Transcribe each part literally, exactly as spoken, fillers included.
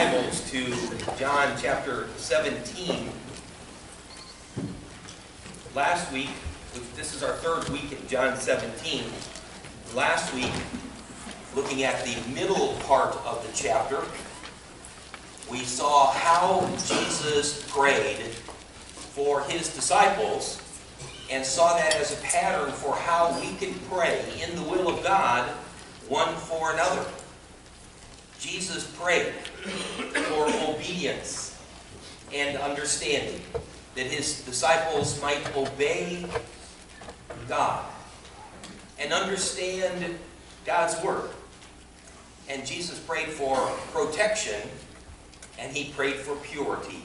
Bibles to John chapter seventeen. Last week, this is our third week in John seventeen. Last week, looking at the middle part of the chapter, we saw how Jesus prayed for his disciples and saw that as a pattern for how we can pray in the will of God one for another. Jesus prayed for obedience and understanding, that his disciples might obey God and understand God's word. And Jesus prayed for protection, and he prayed for purity.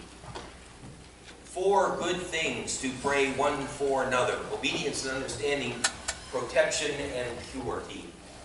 Four good things to pray one for another: obedience and understanding, protection, and purity.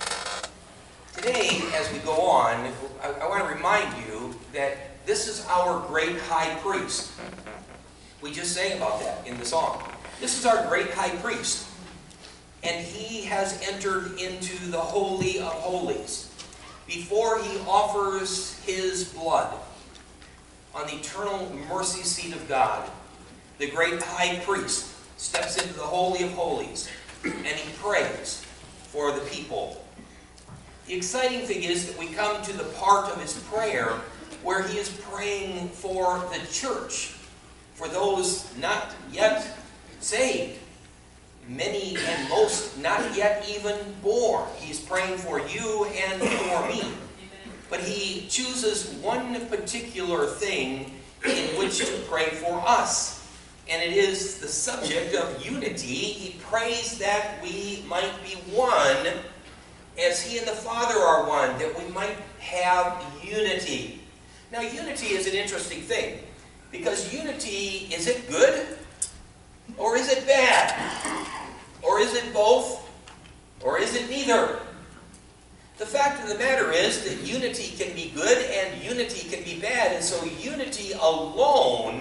Today, as we go on, I, I want to remind you that this is our great high priest. We just sang about that in the song. This is our great high priest. And he has entered into the Holy of Holies before he offers his blood on the eternal mercy seat of God. The great high priest steps into the Holy of Holies and he prays for the people. The exciting thing is that we come to the part of his prayer where he is praying for the church, for those not yet saved, many and most not yet even born. He's praying for you and for me. But he chooses one particular thing in which to pray for us, and it is the subject of unity. He prays that we might be one as he and the Father are one, that we might have unity. Now, unity is an interesting thing, because unity, is it good? Or is it bad? Or is it both? Or is it neither? The fact of the matter is that unity can be good and unity can be bad, and so unity alone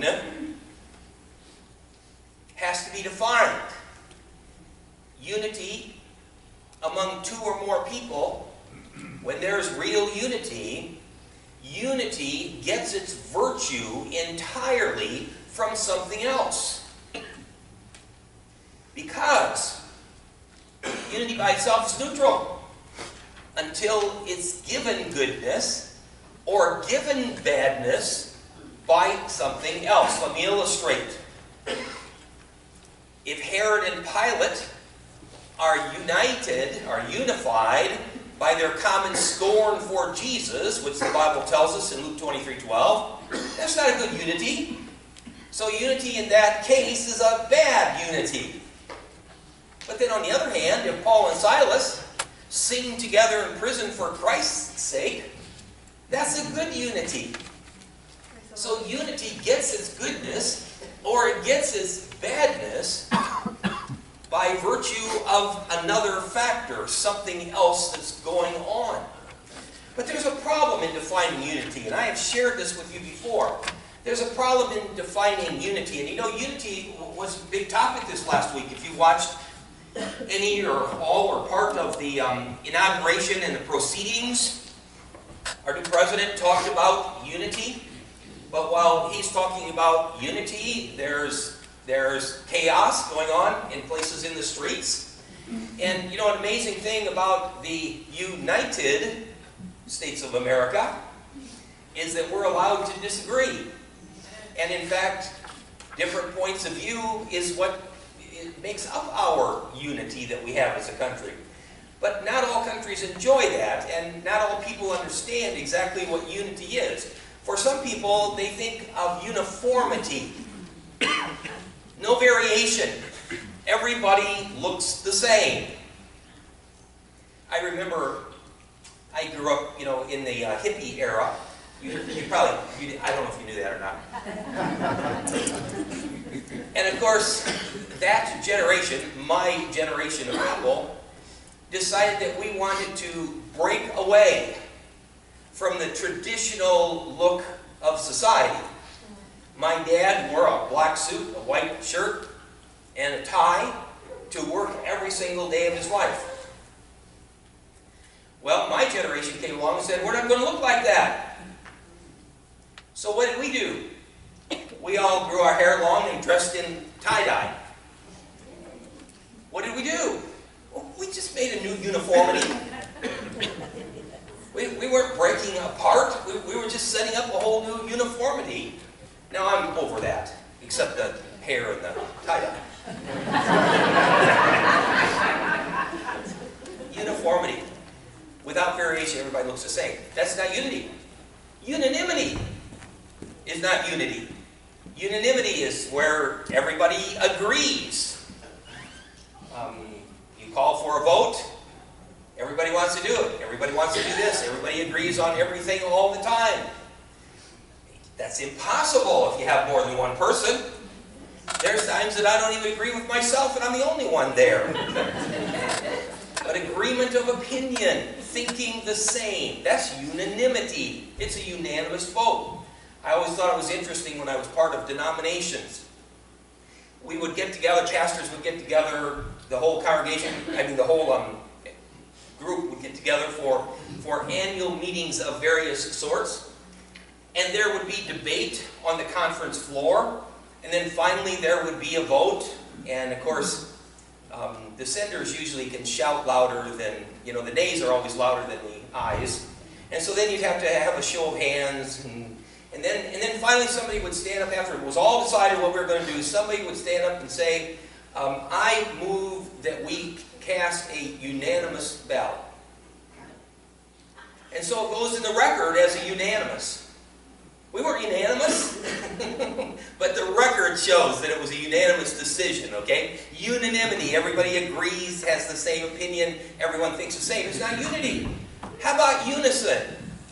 has to be defined. Unity among two or more people, when there's real unity, unity gets its virtue entirely from something else. Because unity by itself is neutral until it's given goodness or given badness by something else. Let me illustrate. If Herod and Pilate are united, are unified by their common scorn for Jesus, which the Bible tells us in Luke twenty-three twelve, that's not a good unity. So unity in that case is a bad unity. But then on the other hand, if Paul and Silas sing together in prison for Christ's sake, that's a good unity. So unity gets its goodness, or it gets its badness, by virtue of another factor, something else that's going on. But there's a problem in defining unity, and I have shared this with you before. There's a problem in defining unity, and you know, unity was a big topic this last week. If you watched any or all or part of the um, inauguration and the proceedings, our new president talked about unity. But while he's talking about unity, there's There's chaos going on in places in the streets. And you know, an amazing thing about the United States of America is that we're allowed to disagree. And in fact, different points of view is what it makes up our unity that we have as a country. But not all countries enjoy that, and not all people understand exactly what unity is. For some people, they think of uniformity. No variation. Everybody looks the same. I remember I grew up, you know, in the uh, hippie era. You, you probably, you, I don't know if you knew that or not. And of course, that generation, my generation of people, decided that we wanted to break away from the traditional look of society. My dad wore a black suit, a white shirt, and a tie to work every single day of his life. Well, my generation came along and said, we're not going to look like that. So what did we do? We all grew our hair long and dressed in tie-dye. What did we do? Well, we just made a new uniformity. We, we weren't breaking apart. We, we were just setting up a whole new uniformity. Now I'm over that, except the hair and the tie-dye. Uniformity. Without variation, everybody looks the same. That's not unity. Unanimity is not unity. Unanimity is where everybody agrees. Um, you call for a vote, everybody wants to do it. Everybody wants to do this. Everybody agrees on everything all the time. That's impossible if you have more than one person. There's times that I don't even agree with myself and I'm the only one there. But agreement of opinion, thinking the same, that's unanimity. It's a unanimous vote. I always thought it was interesting when I was part of denominations. We would get together, pastors would get together, the whole congregation, I mean the whole um, group would get together for, for annual meetings of various sorts. And there would be debate on the conference floor. And then finally there would be a vote. And of course, um, the dissenters usually can shout louder than, you know, the nays are always louder than the ayes. And so then you'd have to have a show of hands. And, and, then, and then finally somebody would stand up after it was all decided what we were going to do. Somebody would stand up and say, um, I move that we cast a unanimous ballot. And so it goes in the record as a unanimous. We weren't unanimous, but the record shows that it was a unanimous decision, okay? Unanimity, everybody agrees, has the same opinion, everyone thinks the same. It's not unity. How about unison?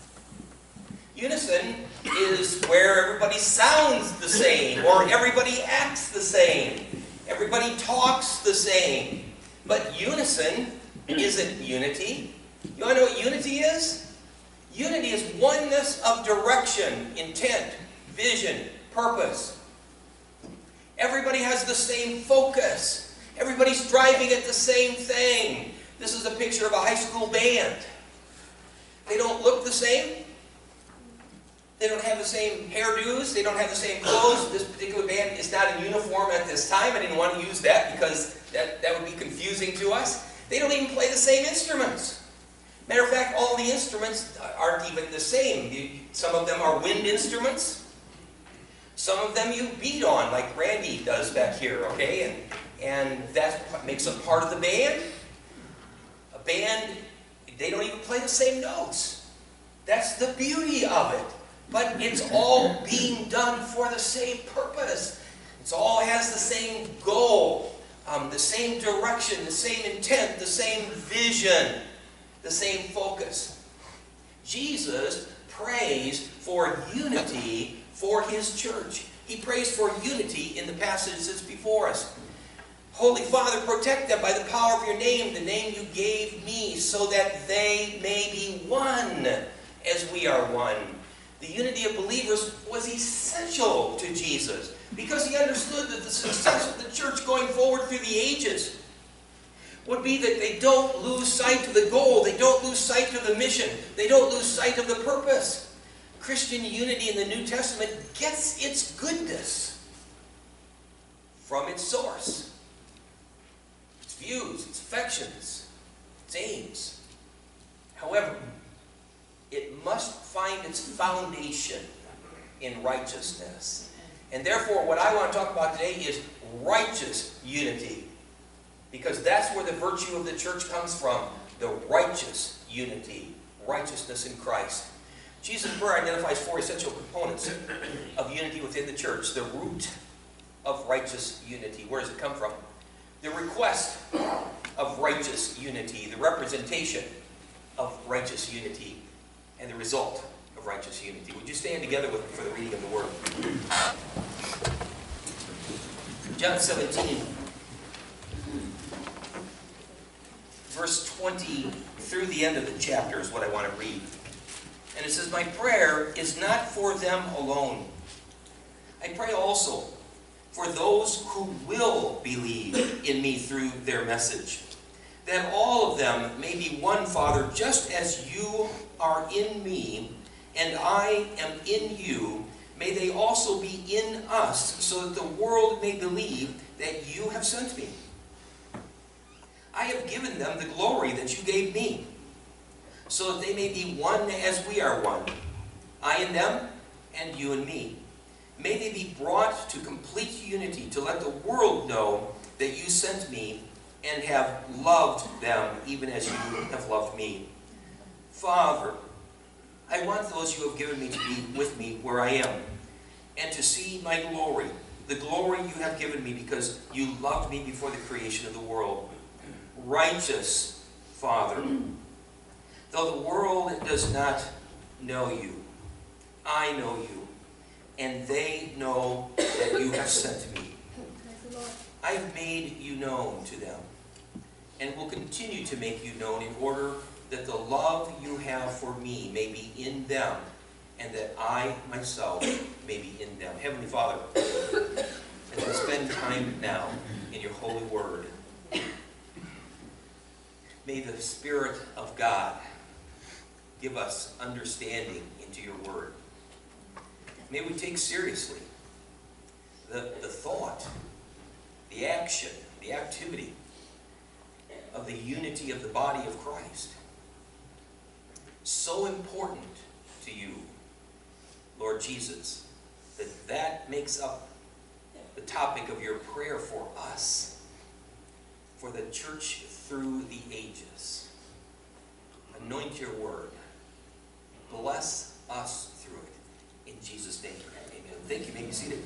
Unison is where everybody sounds the same, or everybody acts the same. Everybody talks the same. But unison isn't unity. You want to know what unity is? Unity is oneness of direction, intent, vision, purpose. Everybody has the same focus. Everybody's driving at the same thing. This is a picture of a high school band. They don't look the same. They don't have the same hairdos. They don't have the same clothes. This particular band is not in uniform at this time. I didn't want to use that because that, that would be confusing to us. They don't even play the same instruments. Matter of fact, all the instruments aren't even the same. You, some of them are wind instruments. Some of them you beat on, like Randy does back here, okay? And, and that makes up part of the band. A band, they don't even play the same notes. That's the beauty of it. But it's all being done for the same purpose. It all has the same goal, um, the same direction, the same intent, the same vision. The same focus. Jesus prays for unity for His church. He prays for unity in the passage that's before us. Holy Father, protect them by the power of your name, the name you gave me, so that they may be one as we are one. The unity of believers was essential to Jesus because He understood that the success of the church going forward through the ages would be that they don't lose sight of the goal. They don't lose sight of the mission. They don't lose sight of the purpose. Christian unity in the New Testament gets its goodness from its source. Its views, its affections, its aims. However, it must find its foundation in righteousness. And therefore, what I want to talk about today is righteous unity. Because that's where the virtue of the church comes from. The righteous unity. Righteousness in Christ. Jesus' prayer identifies four essential components of unity within the church. The root of righteous unity. Where does it come from? The request of righteous unity. The representation of righteous unity. And the result of righteous unity. Would you stand together with me for the reading of the Word? John seventeen. Verse twenty through the end of the chapter is what I want to read. And it says, my prayer is not for them alone. I pray also for those who will believe in me through their message, that all of them may be one, Father, just as you are in me, and I am in you, may they also be in us, so that the world may believe that you have sent me. I have given them the glory that you gave me, so that they may be one as we are one, I and them, and you and me. May they be brought to complete unity, to let the world know that you sent me and have loved them even as you have loved me. Father, I want those you have given me to be with me where I am, and to see my glory, the glory you have given me because you loved me before the creation of the world. Righteous Father, though the world does not know you, I know you, and they know that you have sent me. I have made you known to them, and will continue to make you known in order that the love you have for me may be in them, and that I myself may be in them. Heavenly Father, as we spend time now in your holy word, may the Spirit of God give us understanding into your word. May we take seriously the, the thought, the action, the activity of the unity of the body of Christ. So important to you, Lord Jesus, that that makes up the topic of your prayer for us, for the church through the ages. Anoint your word. Bless us through it. In Jesus' name, amen. Thank you. You may be seated.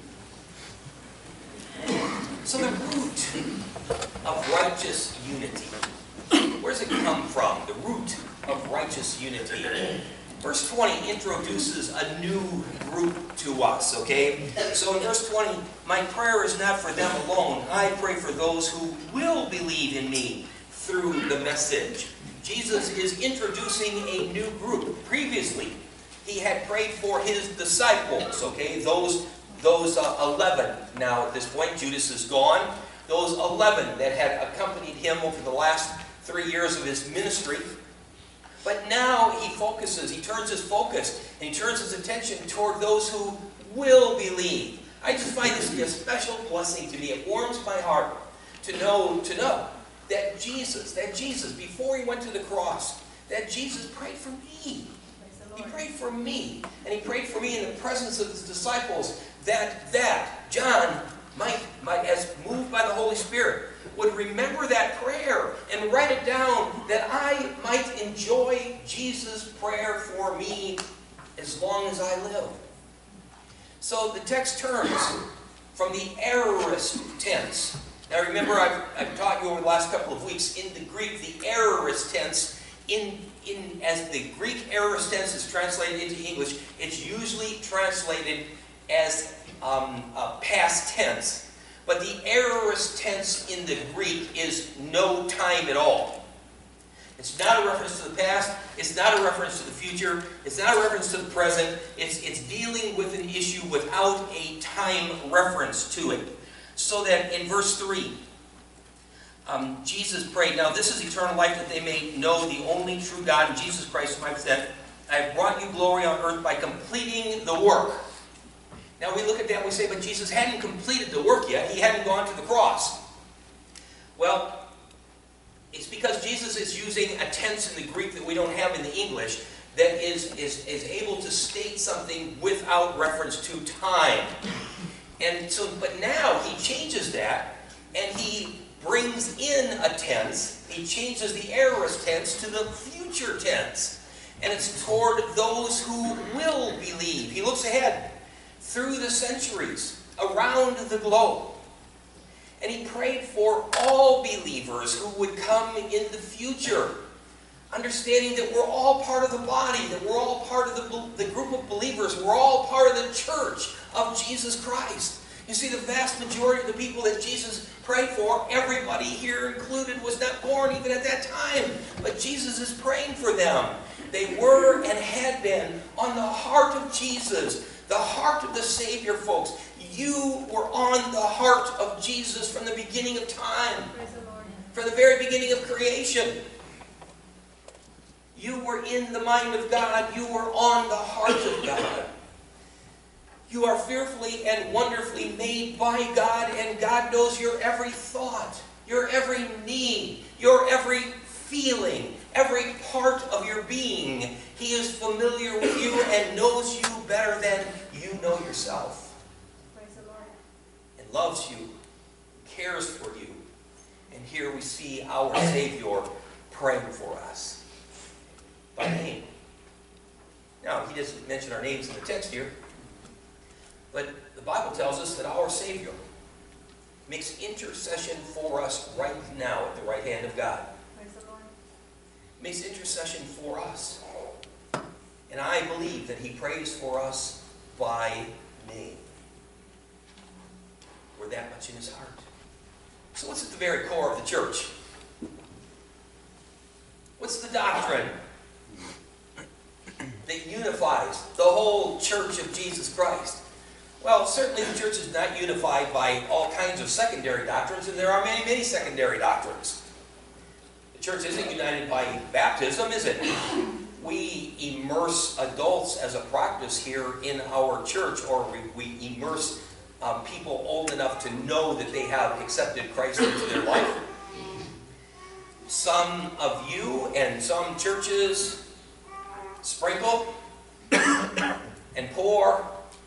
So the root of righteous unity, where does it come from? The root of righteous unity. Verse twenty introduces a new group to us, okay? So in verse twenty, my prayer is not for them alone. I pray for those who will believe in me through the message. Jesus is introducing a new group. Previously, he had prayed for his disciples, okay? Those, those uh, eleven. Now at this point, Judas is gone. Those eleven that had accompanied him over the last three years of his ministry. But now he focuses, he turns his focus, and he turns his attention toward those who will believe. I just find this to be a special blessing to me. It warms my heart to know, to know that Jesus, that Jesus, before he went to the cross, that Jesus prayed for me. He prayed for me, and he prayed for me in the presence of his disciples, that, that John might, might, as moved by the Holy Spirit, would remember that prayer and write it down, that I might enjoy Jesus' prayer for me as long as I live. So the text turns from the aorist tense. Now remember, I've, I've taught you over the last couple of weeks, in the Greek, the aorist tense, in, in, as the Greek aorist tense is translated into English, it's usually translated as um, a past tense. But the aorist tense in the Greek is no time at all. It's not a reference to the past. It's not a reference to the future. It's not a reference to the present. It's, it's dealing with an issue without a time reference to it. So that in verse three, um, Jesus prayed, now this is eternal life, that they may know the only true God and Jesus Christ whom I have sent. I have brought you glory on earth by completing the work. Now we look at that and we say, but Jesus hadn't completed the work yet. He hadn't gone to the cross. Well, it's because Jesus is using a tense in the Greek that we don't have in the English that is, is, is able to state something without reference to time. And so, but now he changes that and he brings in a tense. He changes the aorist tense to the future tense. And it's toward those who will believe. He looks ahead through the centuries, around the globe. And he prayed for all believers who would come in the future, understanding that we're all part of the body, that we're all part of the, the group of believers, we're all part of the church of Jesus Christ. You see, the vast majority of the people that Jesus prayed for, everybody here included, was not born even at that time. But Jesus is praying for them. They were and had been on the heart of Jesus. The heart of the Savior, folks. You were on the heart of Jesus from the beginning of time. Praise the Lord. From the very beginning of creation. You were in the mind of God. You were on the heart of God. You are fearfully and wonderfully made by God, and God knows your every thought, your every need, your every feeling, every part of your being. He is familiar with you and knows you better than you know yourself. Praise the Lord. And loves you, cares for you. And here we see our Savior praying for us by name. Now, he doesn't mention our names in the text here, but the Bible tells us that our Savior makes intercession for us right now at the right hand of God. Praise the Lord. Makes intercession for us. And I believe that he prays for us by name. We're that much in his heart. So what's at the very core of the church? What's the doctrine that unifies the whole church of Jesus Christ? Well, certainly the church is not unified by all kinds of secondary doctrines, and there are many, many secondary doctrines. The church isn't united by baptism, is it? We immerse adults as a practice here in our church, or we, we immerse um, people old enough to know that they have accepted Christ into their life. Some of you and some churches sprinkle and pour,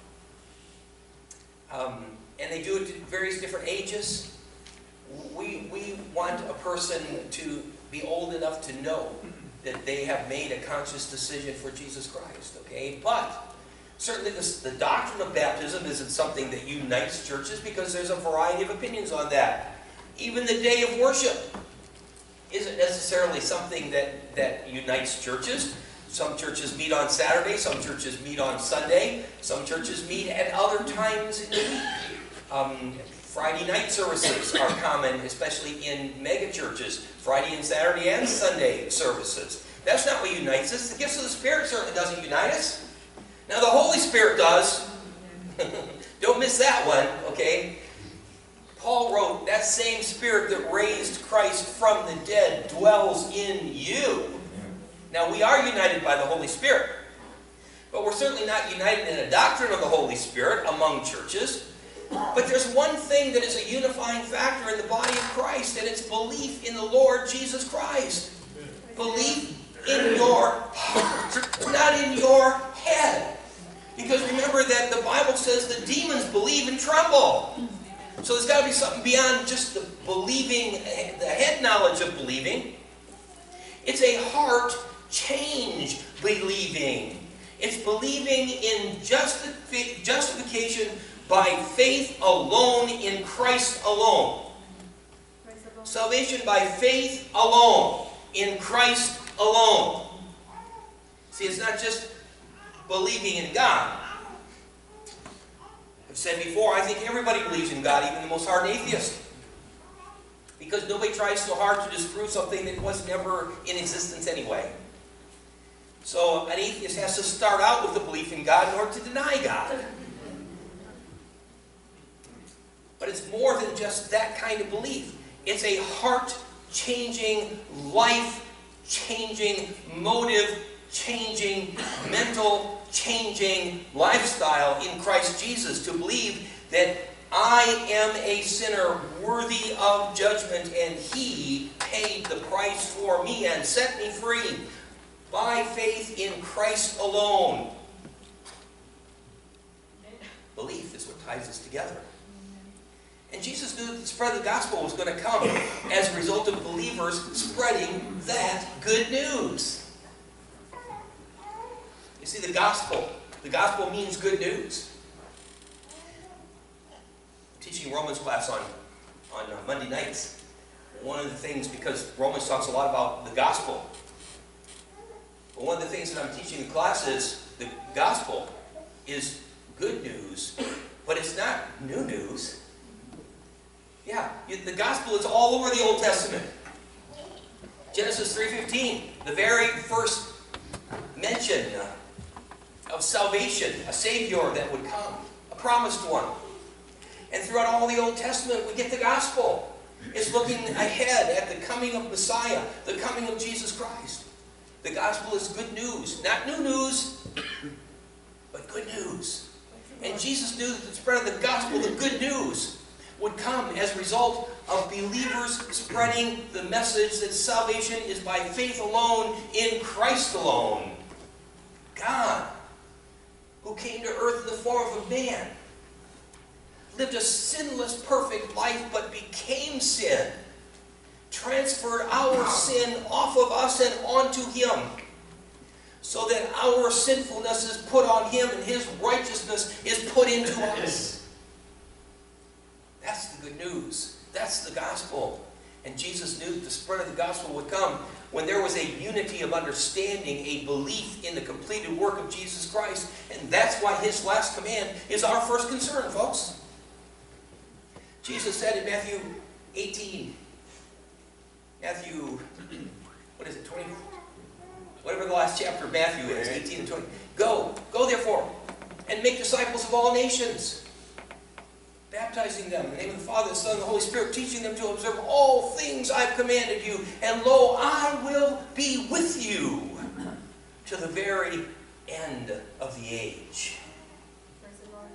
um, and they do it at various different ages. We, we want a person to be old enough to know that they have made a conscious decision for Jesus Christ, okay? But certainly this, the doctrine of baptism isn't something that unites churches, because there's a variety of opinions on that. Even the day of worship isn't necessarily something that, that unites churches. Some churches meet on Saturday, some churches meet on Sunday, some churches meet at other times in the week. Um, Friday night services are common, especially in mega churches. Friday and Saturday and Sunday services. That's not what unites us. The gifts of the Spirit certainly doesn't unite us. Now the Holy Spirit does. Don't miss that one, okay? Paul wrote, that same Spirit that raised Christ from the dead dwells in you. Now we are united by the Holy Spirit. But we're certainly not united in a doctrine of the Holy Spirit among churches. But there's one thing that is a unifying factor in the body of Christ, and it's belief in the Lord Jesus Christ. Belief in your heart, not in your head. Because remember that the Bible says the demons believe and tremble. So there's got to be something beyond just the believing, the head knowledge of believing. It's a heart change believing. It's believing in justifi- justification by faith alone in Christ alone. Salvation by faith alone in Christ alone. See, it's not just believing in God. I've said before, I think everybody believes in God, even the most hardened atheist. Because nobody tries so hard to disprove something that was never in existence anyway. So an atheist has to start out with a belief in God in order to deny God. But it's more than just that kind of belief. It's a heart-changing, life-changing, motive-changing, mental-changing lifestyle in Christ Jesus, to believe that I am a sinner worthy of judgment, and He paid the price for me and set me free by faith in Christ alone. Belief is what ties us together. And Jesus knew that the spread of the gospel was going to come as a result of believers spreading that good news. You see, the gospel, the gospel means good news. I'm teaching Romans class on, on Monday nights. One of the things, because Romans talks a lot about the gospel, but one of the things that I'm teaching the class is the gospel is good news, but it's not new news. Yeah, the gospel is all over the Old Testament. Genesis three fifteen, the very first mention of salvation, a Savior that would come, a promised one. And throughout all the Old Testament, we get the gospel. It's looking ahead at the coming of Messiah, the coming of Jesus Christ. The gospel is good news. Not new news, but good news. And Jesus knew that the spread of the gospel, the good news, would come as a result of believers spreading the message that salvation is by faith alone, in Christ alone. God, who came to earth in the form of a man, lived a sinless, perfect life, but became sin, transferred our sin off of us and onto him, so that our sinfulness is put on him and his righteousness is put into us. That's the good news. That's the gospel. And Jesus knew that the spread of the gospel would come when there was a unity of understanding, a belief in the completed work of Jesus Christ. And that's why his last command is our first concern, folks. Jesus said in Matthew eighteen, Matthew, what is it, twenty? Whatever the last chapter of Matthew is, eighteen and twenty. Go, go therefore, and make disciples of all nations, baptizing them in the name of the Father, the Son, and the Holy Spirit, teaching them to observe all things I've commanded you. And lo, I will be with you to the very end of the age. Praise the Lord.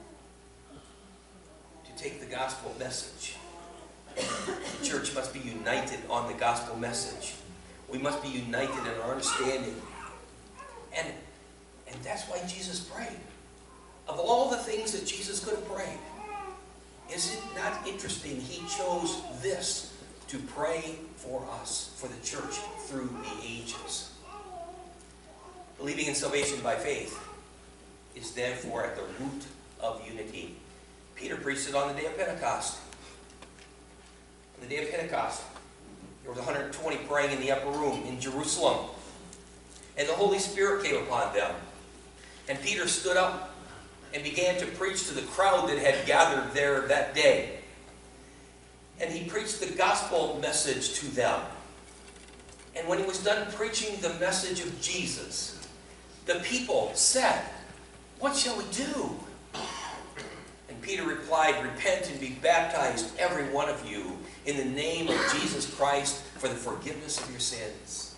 To take the gospel message, the church must be united on the gospel message. We must be united in our understanding. And, and that's why Jesus prayed. Of all the things that Jesus could have prayed, is it not interesting he chose this to pray for us, for the church, through the ages? Believing in salvation by faith is therefore at the root of unity. Peter preached it on the day of Pentecost. On the day of Pentecost, there was one hundred twenty praying in the upper room in Jerusalem. And the Holy Spirit came upon them. And Peter stood up and began to preach to the crowd that had gathered there that day. And he preached the gospel message to them. And when he was done preaching the message of Jesus, the people said, "What shall we do?" And Peter replied, "Repent and be baptized, every one of you, in the name of Jesus Christ for the forgiveness of your sins."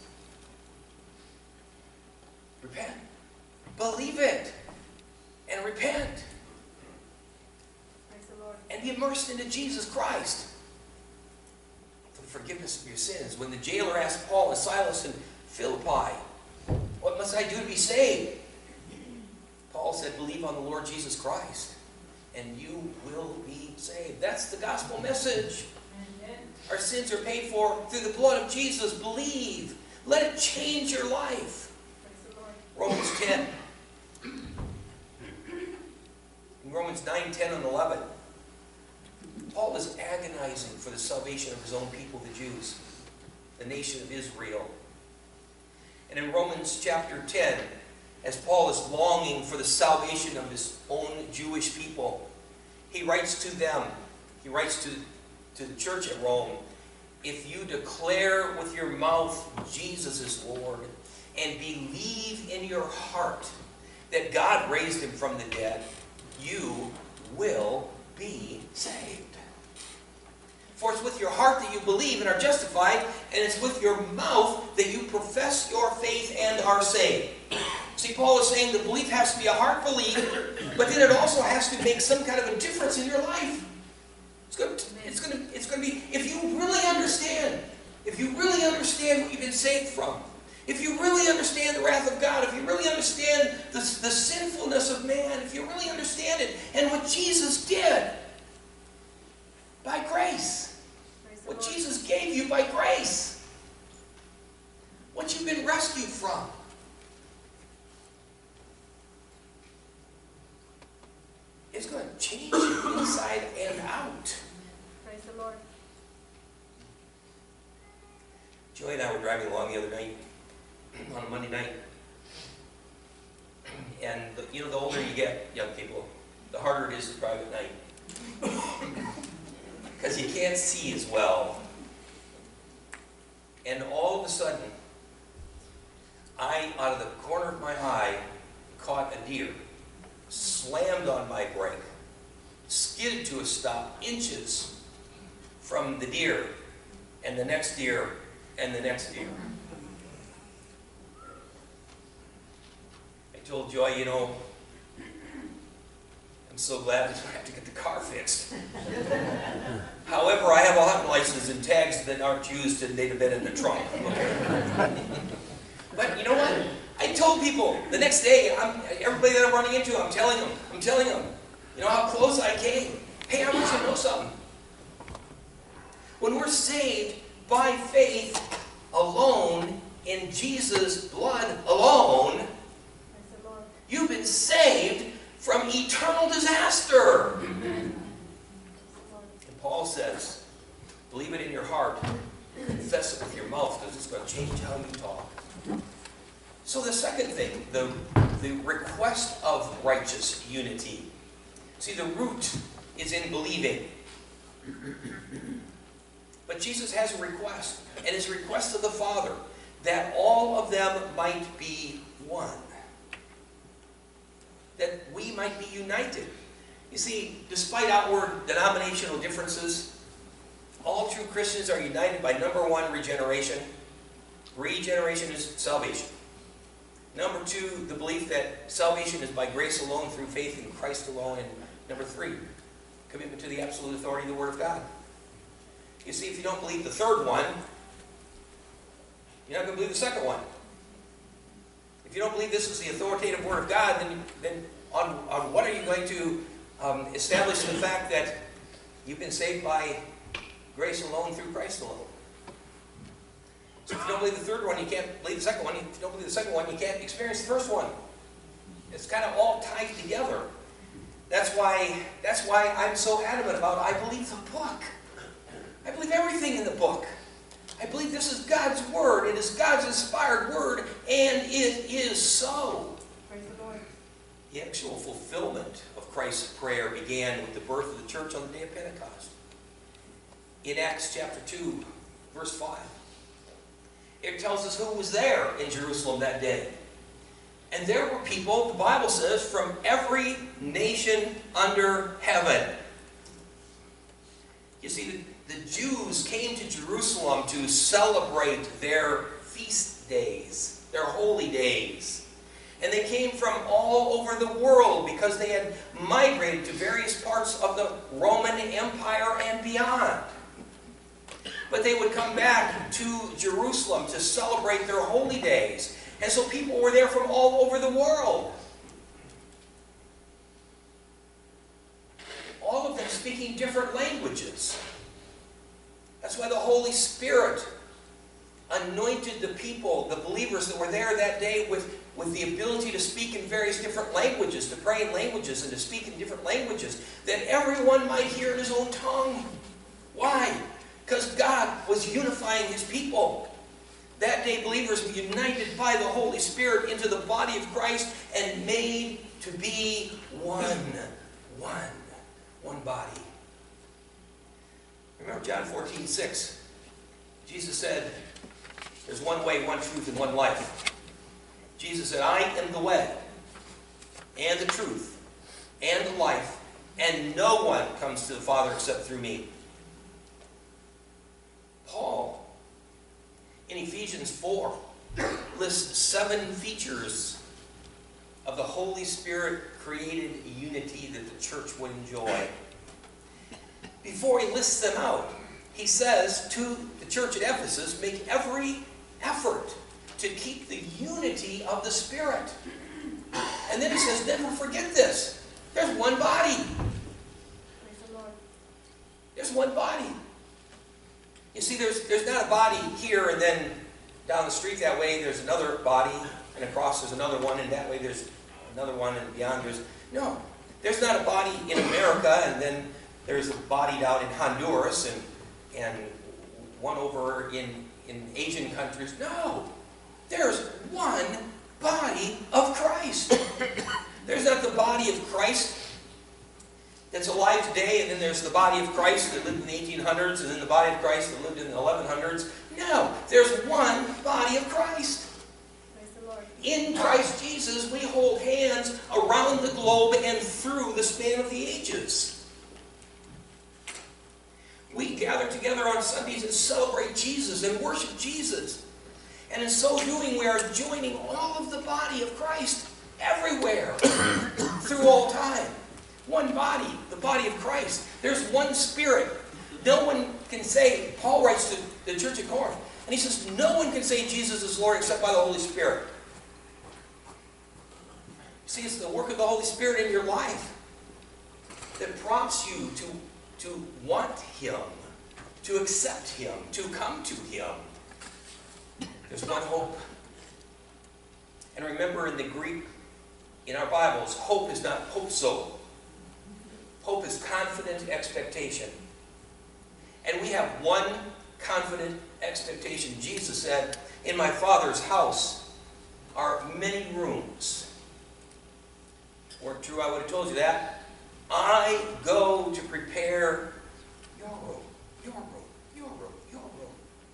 Repent. Believe it. And repent. Praise the Lord. And be immersed into Jesus Christ for the forgiveness of your sins. When the jailer asked Paul and Silas in Philippi, "What must I do to be saved?" Paul said, "Believe on the Lord Jesus Christ, and you will be saved." That's the gospel message. Amen. Our sins are paid for through the blood of Jesus. Believe. Let it change your life. Praise the Lord. Romans ten. In Romans nine, ten, and eleven, Paul is agonizing for the salvation of his own people, the Jews, the nation of Israel. And in Romans chapter ten, as Paul is longing for the salvation of his own Jewish people, he writes to them, he writes to, to the church at Rome, "If you declare with your mouth Jesus is Lord, and believe in your heart that God raised him from the dead, you will be saved. For it's with your heart that you believe and are justified, and it's with your mouth that you profess your faith and are saved." See, Paul is saying the belief has to be a heart belief, but then it also has to make some kind of a difference in your life. It's going to, it's going to, it's going to be, if you really understand, if you really understand what you've been saved from, if you really understand the wrath of God, if you really understand the, the sinfulness of man, if you really understand it, and what Jesus did by grace, Praise the what Lord. Jesus gave you by grace, what you've been rescued from, it's going to change you inside and out. Praise the Lord. Joey and I were driving along the other night, on a Monday night, and the, you know, the older you get, young people, the harder it is to drive at night, because you can't see as well. And all of a sudden, I, out of the corner of my eye, caught a deer, slammed on my brake, skidded to a stop inches from the deer, and the next deer, and the next deer. I told Joy, you know, I'm so glad I don't have to get the car fixed. However, I have a hunting license and tags that aren't used and they'd have been in the trunk. Okay? But you know what? I told people the next day, I'm, everybody that I'm running into, I'm telling them, I'm telling them, you know how close I came. Hey, I want you to know something. When we're saved by faith alone, in Jesus' blood alone, Praise the Lord. you've been saved from eternal disaster. Praise the Lord. And Paul says, believe it in your heart, confess it with your mouth, because it's going to change how you talk. So the second thing, the, the request of righteous unity. See, the root is in believing. But Jesus has a request, and his request to the Father, that all of them might be one. That we might be united. You see, despite outward denominational differences, all true Christians are united by number one, regeneration. Regeneration is salvation. Number two, the belief that salvation is by grace alone, through faith in Christ alone. And number three, commitment to the absolute authority of the Word of God. You see, if you don't believe the third one, you're not going to believe the second one. If you don't believe this is the authoritative Word of God, then, then on, on what are you going to um, establish the fact that you've been saved by grace alone, through Christ alone? So if you don't believe the third one, you can't believe the second one. If you don't believe the second one, you can't experience the first one. It's kind of all tied together. That's why, that's why I'm so adamant about I believe the book. I believe everything in the book. I believe this is God's Word. It is God's inspired Word, and it is so. Praise the Lord. The actual fulfillment of Christ's prayer began with the birth of the church on the day of Pentecost. In Acts chapter two, verse five. It tells us who was there in Jerusalem that day. And there were people, the Bible says, from every nation under heaven. You see, the, the Jews came to Jerusalem to celebrate their feast days, their holy days. And they came from all over the world because they had migrated to various parts of the Roman Empire and beyond. But they would come back to Jerusalem to celebrate their holy days. And so people were there from all over the world. All of them speaking different languages. That's why the Holy Spirit anointed the people, the believers that were there that day with, with the ability to speak in various different languages, to pray in languages and to speak in different languages, that everyone might hear in his own tongue. Why? Because God was unifying his people. That day, believers were united by the Holy Spirit into the body of Christ and made to be one. One. One body. Remember John fourteen six. Jesus said, there's one way, one truth, and one life. Jesus said, I am the way, and the truth, and the life, and no one comes to the Father except through me. Paul, in Ephesians four, lists seven features of the Holy Spirit created unity that the church would enjoy. Before he lists them out, he says to the church at Ephesus, make every effort to keep the unity of the Spirit. And then he says, never forget this. There's one body. Praise the Lord. There's one body. You see, there's, there's not a body here and then down the street that way there's another body, and across there's another one, and that way there's another one, and beyond there's... No. There's not a body in America, and then there's a body down in Honduras, and, and one over in, in Asian countries. No. There's one body of Christ. There's not the body of Christ that's alive today, and then there's the body of Christ that lived in the eighteen hundreds, and then the body of Christ that lived in the eleven hundreds. No, there's one body of Christ. Praise the Lord. In Christ Jesus, we hold hands around the globe and through the span of the ages. We gather together on Sundays and celebrate Jesus and worship Jesus. And in so doing, we are joining all of the body of Christ everywhere through all time. one body, the body of Christ. There's one Spirit. No one can say, Paul writes to the church at Corinth, and he says, no one can say Jesus is Lord except by the Holy Spirit. See, it's the work of the Holy Spirit in your life that prompts you to, to want Him, to accept Him, to come to Him. There's one hope. And remember, in the Greek, in our Bibles, hope is not hopeso. Hope is confident expectation. And we have one confident expectation. Jesus said, in my Father's house are many rooms. Weren't true, I would have told you that. I go to prepare your room, your room, your room, your room.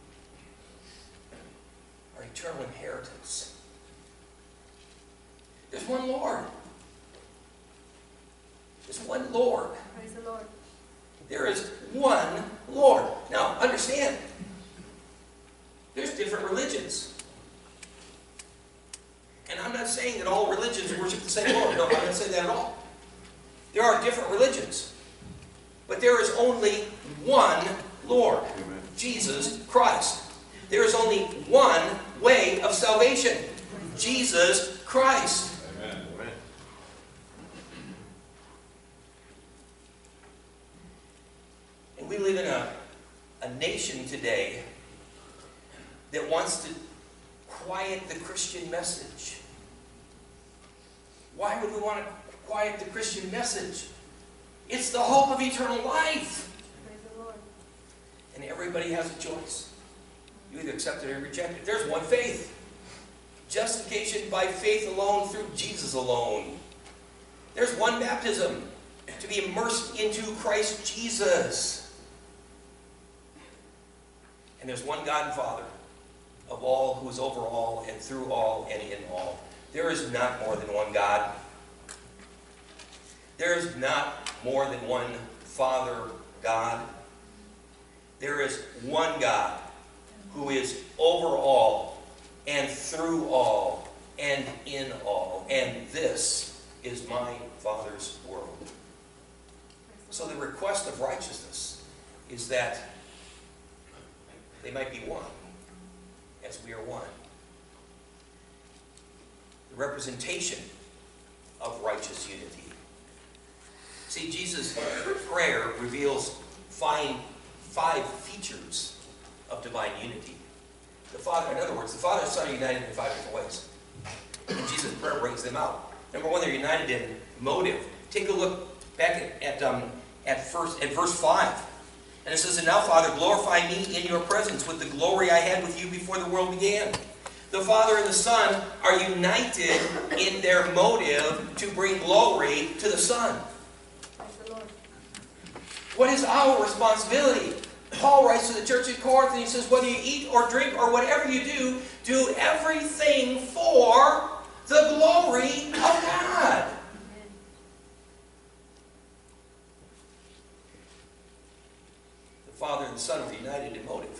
Our eternal inheritance. There's one Lord. There's one Lord. Praise the Lord. There is one Lord. Now, understand, there's different religions. And I'm not saying that all religions worship the same Lord. No, I'm not saying that at all. There are different religions. But there is only one Lord, Amen. Jesus Christ. There is only one way of salvation, Jesus Christ. Amen. Amen. And we live in a, a nation today that wants to quiet the Christian message. Why would we want to quiet the Christian message? It's the hope of eternal life. Praise the Lord. And everybody has a choice. You either accept it or reject it. There's one faith. Justification by faith alone through Jesus alone. There's one baptism, to be immersed into Christ Jesus. And there's one God and Father of all, who is over all and through all and in all. There is not more than one God. There is not more than one Father God. There is one God who is over all and through all and in all. And this is my Father's world. So the request of righteousness is that they might be one, as we are one. The representation of righteous unity. See, Jesus' prayer reveals five, five features of divine unity. The Father, in other words, the Father and Son are united in five different ways. And Jesus' prayer brings them out. Number one, they're united in motive. Take a look back at, at, um, at, first, at verse five. And it says, and now, Father, glorify me in your presence with the glory I had with you before the world began. The Father and the Son are united in their motive to bring glory to the Son. Praise the Lord. What is our responsibility? Paul writes to the church at Corinth and he says, whether you eat or drink or whatever you do, do everything for the glory of God. Amen. The Father and the Son are united in motive.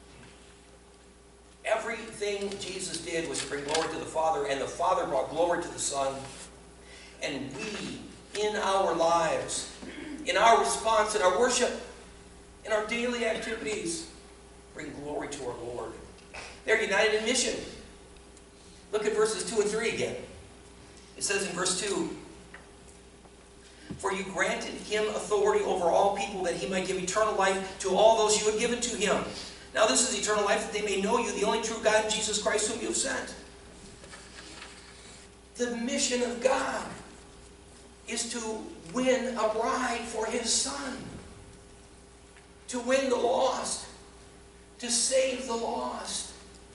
Everything Jesus did was to bring glory to the Father, and the Father brought glory to the Son. And we, in our lives, in our response, in our worship, in our daily activities, bring glory to our Lord. They're united in mission. Look at verses two and three again. It says in verse two, for you granted him authority over all people that he might give eternal life to all those you had given to him. Now this is eternal life, that they may know you, the only true God, Jesus Christ, whom you have sent. The mission of God is to win a bride for his Son. To win the lost. To save the lost.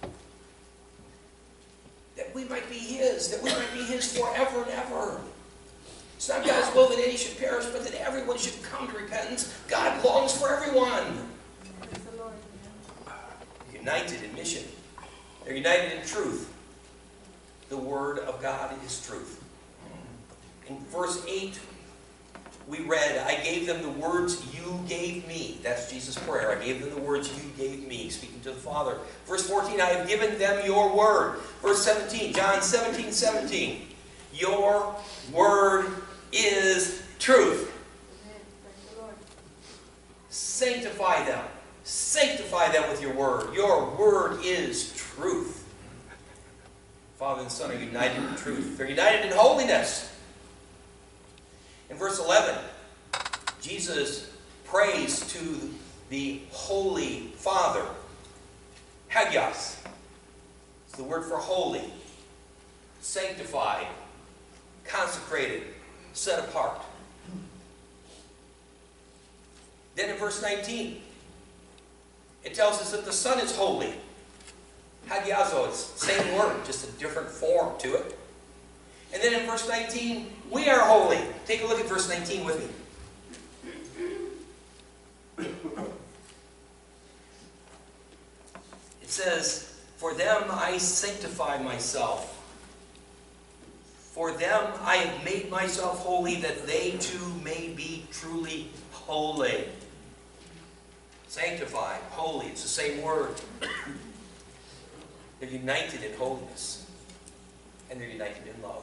That we might be his. That we might be his forever and ever. It's not God's will that any should perish, but that everyone should come to repentance. God longs for everyone. Praise the Lord. United in mission. They're united in truth. The Word of God is truth. In verse eight, we read, I gave them the words you gave me. That's Jesus' prayer. I gave them the words you gave me, speaking to the Father. Verse fourteen, I have given them your word. Verse seventeen, John seventeen, seventeen. Your word is truth. truth. Amen. Praise the Lord. Sanctify them. Sanctify them with your word. Your word is truth. Father and Son are united in truth. They're united in holiness. In verse eleven, Jesus prays to the Holy Father. Hagios. It's the word for holy. Sanctified. Consecrated. Set apart. Then in verse nineteen, it tells us that the Son is holy. Hagiazo, it's the same word, just a different form to it. And then in verse nineteen, we are holy. Take a look at verse nineteen with me. It says, for them I sanctify myself. For them I have made myself holy, that they too may be truly holy. Sanctified, holy, it's the same word. They're united in holiness. And they're united in love.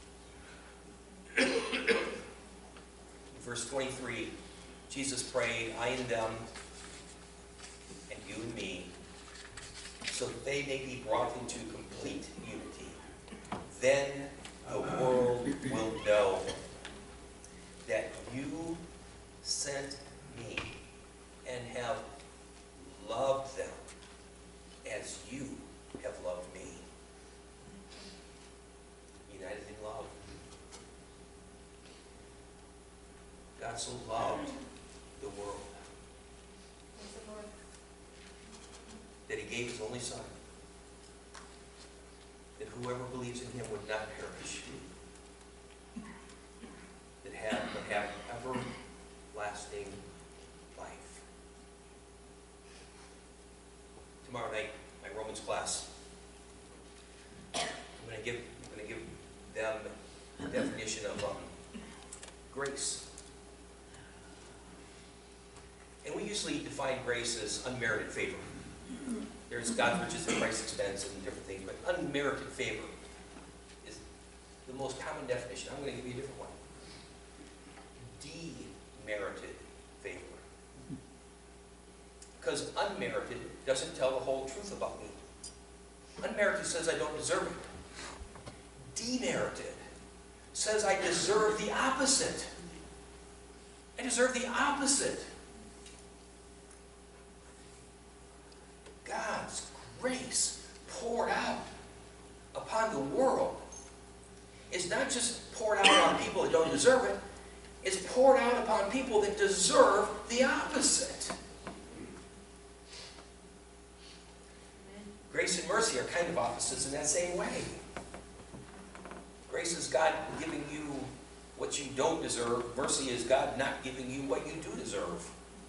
Verse twenty-three, Jesus prayed, I and them, and you and me, so that they may be brought into complete unity. Then the world will know that you sent me and have loved them as you have loved me. United in love. God so loved the world Praise the Lord. that he gave his only Son, that whoever believes in him would not perish, that have, but have everlasting life. Tomorrow night, my Romans class, I'm going to give, I'm going to give them a definition of um, grace. And we usually define grace as unmerited favor. There's God's riches at Christ's expense and different things, but unmerited favor is the most common definition. I'm going to give you a different one. Demerited favor. Because unmerited doesn't tell the whole truth about me. Unmerited says I don't deserve it. Demerited says I deserve the opposite. I deserve the opposite. God's grace poured out upon the world is not just poured out on people that don't deserve it, it's poured out upon people that deserve the opposite. Grace and mercy are kind of opposites in that same way. Grace is God giving you what you don't deserve. Mercy is God not giving you what you do deserve.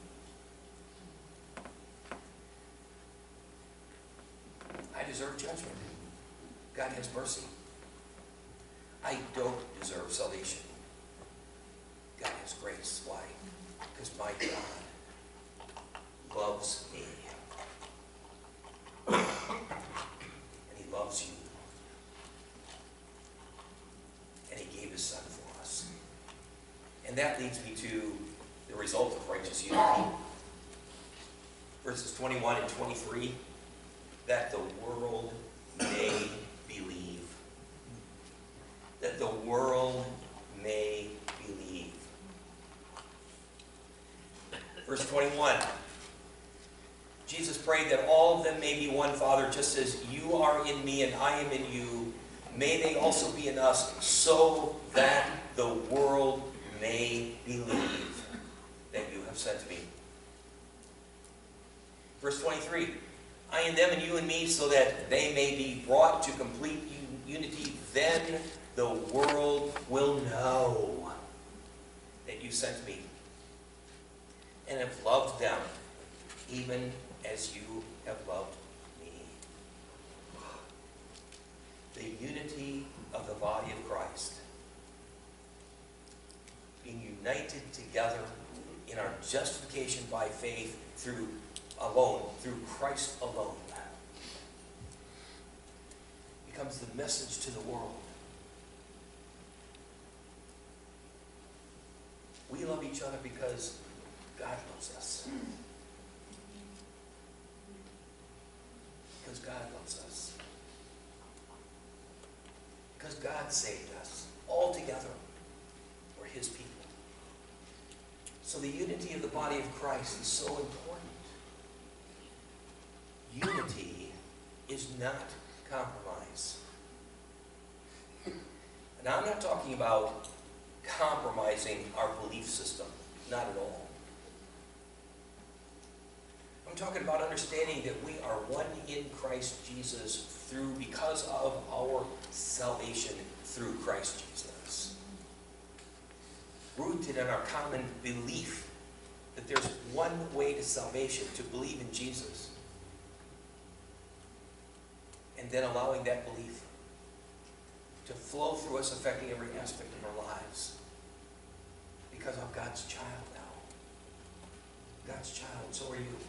I deserve judgment. God has mercy. I don't deserve salvation. God has grace. Why? Because my God loves me. And he loves you. And he gave his Son for us. And that leads me to the result of righteous unity. Verses twenty-one and twenty-three. That the world may believe. That the world may believe. Verse twenty-one. Jesus prayed that all of them may be one, Father, just as you are in me and I am in you. May they also be in us, so that the world may believe that you have sent me. Verse twenty-three. I and them and you and me, so that they may be brought to complete unity. Then the world will know that you sent me and have loved them, even as you have loved me. The unity of the body of Christ. Being united together in our justification by faith through alone, through Christ alone, becomes the message to the world. We love each other because God loves us. Because God loves us. Because God saved us. All together, we're His people. So the unity of the body of Christ is so important. Unity is not compromise. And I'm not talking about compromising our belief system. Not at all. I'm talking about understanding that we are one in Christ Jesus through, because of our salvation through Christ Jesus. Rooted in our common belief that there's one way to salvation, to believe in Jesus. And then allowing that belief to flow through us, affecting every aspect of our lives. Because I'm God's child now. God's child, and so are you.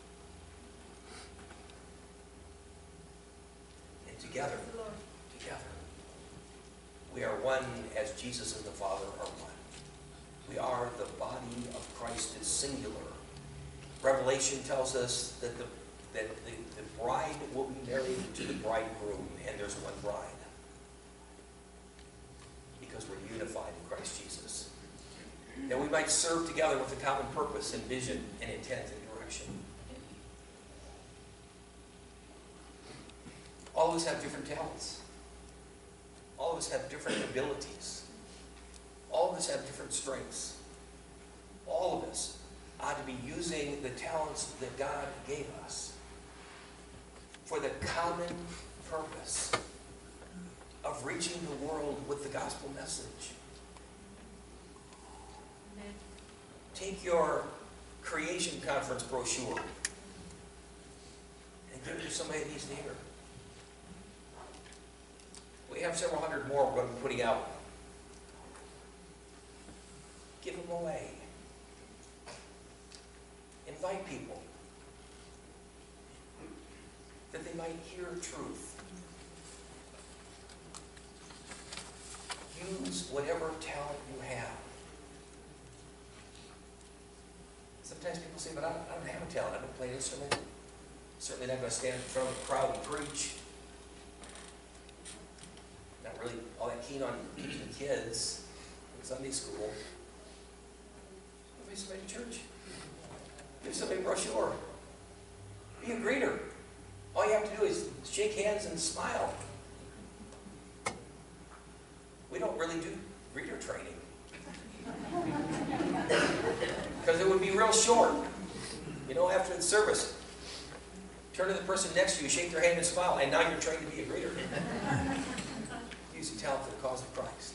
And together, Praise the Lord. together, we are one as Jesus and the Father are one. We are the body of Christ, is singular. Revelation tells us that the that the, the bride will be married to the bridegroom, and there's one bride. Because we're unified in Christ Jesus. That we might serve together with a common purpose and vision and intent and direction. All of us have different talents. All of us have different abilities. All of us have different strengths. All of us ought to be using the talents that God gave us for the common purpose of reaching the world with the gospel message. Amen. Take your creation conference brochure and give it to somebody that needs to hear. We have several hundred more we're going to be putting out. Give them away. Invite people that they might hear truth. Use whatever talent you have. Sometimes people say, but I don't, I don't have a talent. I don't play an instrument. Certainly not going to stand in front of a crowd and preach. Not really all that keen on teaching kids in Sunday school. Invite somebody to church. Give somebody a brochure. Be a greeter. All you have to do is shake hands and smile. We don't really do greeter training. Because it would be real short. You know, after the service, turn to the person next to you, shake their hand and smile, and now you're trained to be a greeter. Use your talent for the cause of Christ.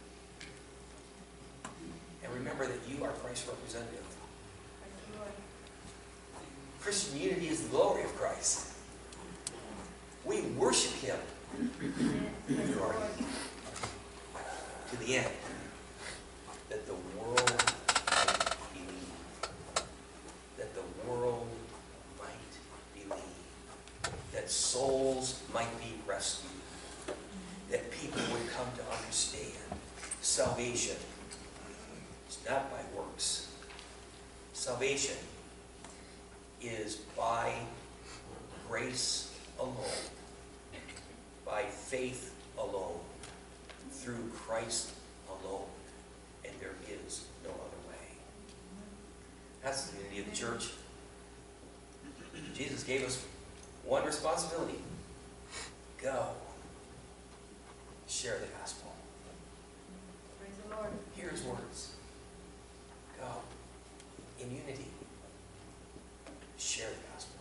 And remember that you are Christ's representative. Praise the Lord. Christian unity is the glory of Christ. We worship Him Amen. Praise the Lord. to the end, that the world might believe. That the world might believe. That souls might be rescued. That people would come to understand salvation is not by works. Salvation is by grace alone, by faith alone, through Christ alone, and there is no other way. That's the unity of the church. Jesus gave us one responsibility. Go. Share the gospel. Praise the Lord. Hear His words. Go. In unity. Share the gospel.